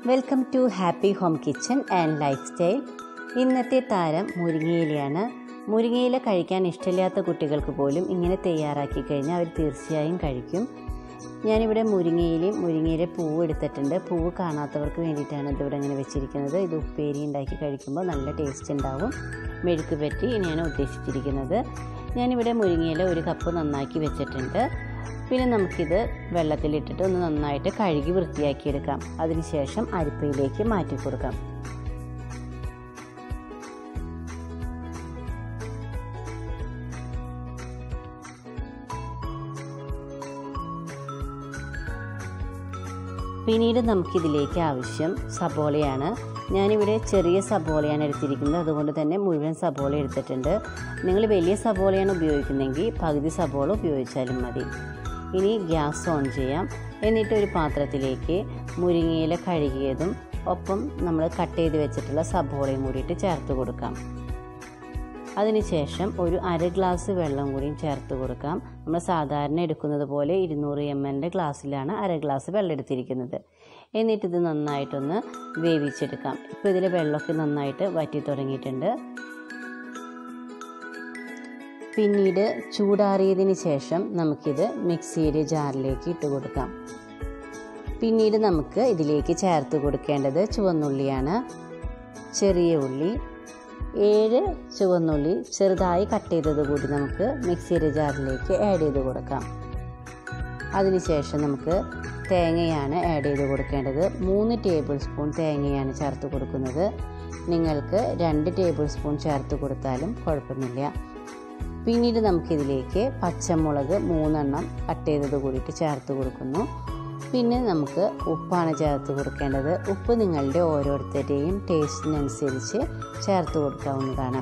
Welcome to happy home kitchen and lifestyle. ഇന്നത്തെ താരം മുരിങ്ങയിലയാണ്. മുരിങ്ങയില കഴിക്കാൻ ഇഷ്ടമില്ലാത്ത കുട്ടികൾക്ക് പോലും ഇങ്ങനെ തയ്യാറാക്കി കഴിഞ്ഞാൽ അവർ തീർച്ചയായും കഴിക്കും. ഞാനിവിടെ മുരിങ്ങയില പൂവ് എടുത്തിട്ടുണ്ട്. പൂവ് കാണാത്തവർക്ക് വേണ്ടിയിട്ടാണ് ഇതിവിടെ ഇങ്ങനെ വെച്ചിരിക്കുന്നത്. ഇത് ഉപ്പേരി ഉണ്ടാക്കി കഴിക്കുമ്പോൾ നല്ല ടേസ്റ്റ് ഉണ്ടാവും. മെഴുക്ക് പറ്റി ഇനിയാണ് ഉദ്ദേശിച്ചിരിക്കുന്നത്. ഞാനിവിടെ മുരിങ്ങയില 1 കപ്പ് നന്നാക്കി വെച്ചിട്ടുണ്ട്. പിന്നെ നമുക്കിത് വെള്ളത്തിലിട്ടിട്ട് ഒന്ന് നന്നായിട്ട് കഴുകി വൃത്തിയാക്കിയെടുക്കാം. അതിനുശേഷം അരിപ്പയിലേക്ക് മാറ്റി കൊടുക്കാം. പിന്നീട് നമുക്കിതിലേക്ക് ആവശ്യം സബോളയാണ്. ഞാനിവിടെ ചെറിയ സബോളയാണ് എടുത്തിരിക്കുന്നത്. അതുകൊണ്ട് തന്നെ മുഴുവൻ സബോള എടുത്തിട്ടുണ്ട്. നിങ്ങൾ വലിയ സബോളയാണ് ഉപയോഗിക്കുന്നതെങ്കിൽ പകുതി സബോള ഉപയോഗിച്ചാലും മതി. ഇനി ഗ്യാസ് ഓൺ ചെയ്യാം. എന്നിട്ട് ഒരു പാത്രത്തിലേക്ക് മുരിങ്ങയില കഴുകിയതും ഒപ്പം നമ്മൾ കട്ട് ചെയ്ത് വെച്ചിട്ടുള്ള സബോളയും കൂടിയിട്ട് ചേർത്ത് കൊടുക്കാം. അതിനുശേഷം ഒരു 1/2 ഗ്ലാസ് വെള്ളം കൂടിയും ചേർത്ത് കൊടുക്കാം. നമ്മൾ സാധാരണ എടുക്കുന്നത് പോലെ 200 ml ഗ്ലാസ്സിലാണ് 1/2 ഗ്ലാസ് വെള്ളം എടുത്തിരിക്കുന്നത്. എന്നിട്ടിത് നന്നായിട്ടൊന്ന് വേവിച്ചെടുക്കാം. ഇപ്പോൾ ഇതിലെ വെള്ളമൊക്കെ നന്നായിട്ട് വറ്റി തുടങ്ങിയിട്ടുണ്ട്. പിന്നീട് ചൂടാറിയതിന് ശേഷം നമുക്കിത് മിക്സിയുടെ ജാറിലേക്ക് ഇട്ട് കൊടുക്കാം. പിന്നീട് നമുക്ക് ഇതിലേക്ക് ചേർത്ത് കൊടുക്കേണ്ടത് ചുവന്നുള്ളിയാണ്. ചെറിയ ഉള്ളി 7 ചുവന്നുള്ളി ചെറുതായി കട്ട് ചെയ്തത് കൂടി നമുക്ക് മിക്സിയുടെ ജാറിലേക്ക് ആഡ് ചെയ്ത് കൊടുക്കാം. അതിനുശേഷം നമുക്ക് തേങ്ങയാണ് ആഡ് ചെയ്ത് കൊടുക്കേണ്ടത്. 3 ടേബിൾ സ്പൂൺ തേങ്ങയാണ് ചേർത്ത് കൊടുക്കുന്നത്. നിങ്ങൾക്ക് 2 ടേബിൾ സ്പൂൺ ചേർത്ത് കൊടുത്താലും കുഴപ്പമില്ല. പിന്നീട് നമുക്കിതിലേക്ക് പച്ചമുളക് 3 എണ്ണം കട്ട് ചെയ്തത് കൂടിയിട്ട് ചേർത്ത് കൊടുക്കുന്നു. പിന്നെ നമുക്ക് ഉപ്പാണ് ചേർത്ത് കൊടുക്കേണ്ടത്. ഉപ്പ് നിങ്ങളുടെ ഓരോരുത്തരുടെയും ടേസ്റ്റിനനുസരിച്ച് ചേർത്ത് കൊടുക്കാവുന്നതാണ്.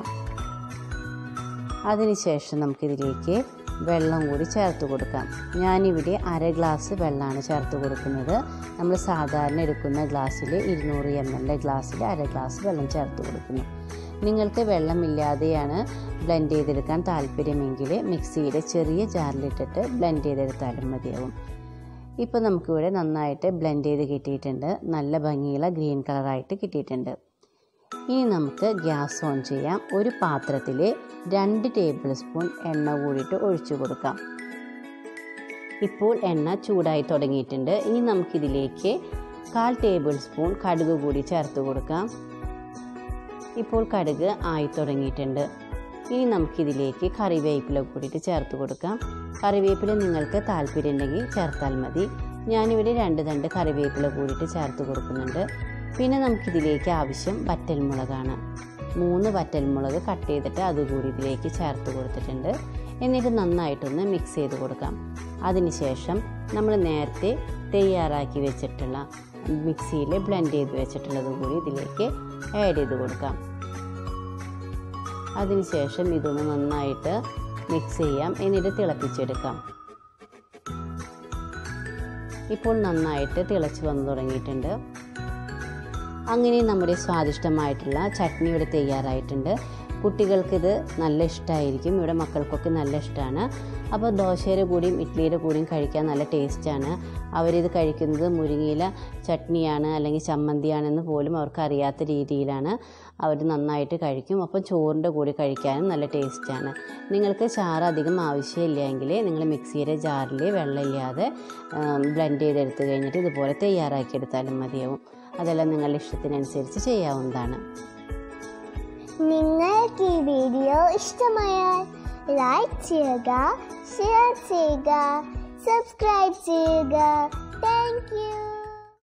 അതിനുശേഷം നമുക്കിതിലേക്ക് വെള്ളം കൂടി ചേർത്ത് കൊടുക്കാം. ഞാനിവിടെ 1/2 ഗ്ലാസ് വെള്ളമാണ് ചേർത്ത് കൊടുക്കുന്നത്. നമ്മൾ സാധാരണ എടുക്കുന്ന ഗ്ലാസ്സിൽ 200 ml ഗ്ലാസ്സിൽ 1/2 ഗ്ലാസ് വെള്ളം ചേർത്ത് കൊടുക്കുന്നു. നിങ്ങൾക്ക് വെള്ളമില്ലാതെയാണ് ബ്ലെൻഡ് ചെയ്തെടുക്കാൻ താല്പര്യമെങ്കിൽ മിക്സിയുടെ ചെറിയ ജാറിലിട്ടിട്ട് ബ്ലെൻഡ് ചെയ്തെടുത്താലും മതിയാവും. ഇപ്പോൾ നമുക്കിവിടെ നന്നായിട്ട് ബ്ലെൻഡ് ചെയ്ത് കിട്ടിയിട്ടുണ്ട്. നല്ല ഭംഗിയുള്ള ഗ്രീൻ കളറായിട്ട് കിട്ടിയിട്ടുണ്ട്. ഇനി നമുക്ക് ഗ്യാസ് ഓൺ ചെയ്യാം. ഒരു പാത്രത്തിൽ 2 ടേബിൾ സ്പൂൺ എണ്ണ കൂടിയിട്ട് ഒഴിച്ചു കൊടുക്കാം. ഇപ്പോൾ എണ്ണ ചൂടായി തുടങ്ങിയിട്ടുണ്ട്. ഇനി നമുക്കിതിലേക്ക് 1/4 ടേബിൾ സ്പൂൺ കടുക് കൂടി ചേർത്ത് കൊടുക്കാം. ഇപ്പോൾ കടുക് ആയി തുടങ്ങിയിട്ടുണ്ട്. ഇനി നമുക്കിതിലേക്ക് കറിവേപ്പില കൂടിയിട്ട് ചേർത്ത് കൊടുക്കാം. കറിവേപ്പില നിങ്ങൾക്ക് താല്പര്യം ഉണ്ടെങ്കിൽ ചേർത്താൽ മതി. ഞാനിവിടെ 2 തണ്ട് കറിവേപ്പില കൂടിയിട്ട് ചേർത്ത് കൊടുക്കുന്നുണ്ട്. പിന്നെ നമുക്കിതിലേക്ക് ആവശ്യം വറ്റൽമുളകാണ്. 3 വറ്റൽമുളക് കട്ട് ചെയ്തിട്ട് അതുകൂടി ഇതിലേക്ക് ചേർത്ത് കൊടുത്തിട്ടുണ്ട്. എന്നിട്ട് നന്നായിട്ടൊന്ന് മിക്സ് ചെയ്ത് കൊടുക്കാം. അതിനുശേഷം നമ്മൾ നേരത്തെ തയ്യാറാക്കി വെച്ചിട്ടുള്ള മിക്സിയിൽ ബ്ലെൻഡ് ചെയ്ത് വെച്ചിട്ടുള്ളത് കൂടി ഇതിലേക്ക് ആഡ് ചെയ്ത് കൊടുക്കാം. അതിനുശേഷം ഇതൊന്ന് നന്നായിട്ട് മിക്സ് ചെയ്യാം. എന്നിട്ട് തിളപ്പിച്ചെടുക്കാം. ഇപ്പോൾ നന്നായിട്ട് തിളച്ച് വന്നു തുടങ്ങിയിട്ടുണ്ട്. അങ്ങനെ നമ്മുടെ സ്വാദിഷ്ടമായിട്ടുള്ള ചട്നി ഇവിടെ തയ്യാറായിട്ടുണ്ട്. കുട്ടികൾക്കിത് നല്ല ഇഷ്ടമായിരിക്കും. ഇവിടെ മക്കൾക്കൊക്കെ നല്ല ഇഷ്ടമാണ്. അപ്പോൾ ദോശയുടെ കൂടിയും ഇഡ്ഡലിയുടെ കൂടിയും കഴിക്കാൻ നല്ല ടേസ്റ്റാണ്. അവരിത് കഴിക്കുന്നത് മുരിങ്ങയില ചട്നിയാണ് അല്ലെങ്കിൽ ചമ്മന്തിയാണെന്ന് പോലും അവർക്ക് അറിയാത്ത രീതിയിലാണ് അവർ നന്നായിട്ട് കഴിക്കും. അപ്പം ചോറിൻ്റെ കൂടി കഴിക്കാനും നല്ല ടേസ്റ്റാണ്. നിങ്ങൾക്ക് ചാറ് അധികം ആവശ്യമില്ലെങ്കിൽ നിങ്ങൾ മിക്സിയുടെ ജാറിൽ വെള്ളമില്ലാതെ ബ്ലെൻഡ് ചെയ്തെടുത്ത് കഴിഞ്ഞിട്ട് ഇതുപോലെ തയ്യാറാക്കിയെടുത്താലും മതിയാവും. അതെല്ലാം നിങ്ങളുടെ ഇഷ്ടത്തിനനുസരിച്ച് ചെയ്യാവുന്നതാണ്. നിങ്ങൾക്ക് ഈ വീഡിയോ ഇഷ്ടമായാൽ ലൈക്ക് ചെയ്യുക, ഷെയർ ചെയ്യുക, സബ്സ്ക്രൈബ് ചെയ്യുക. Thank U.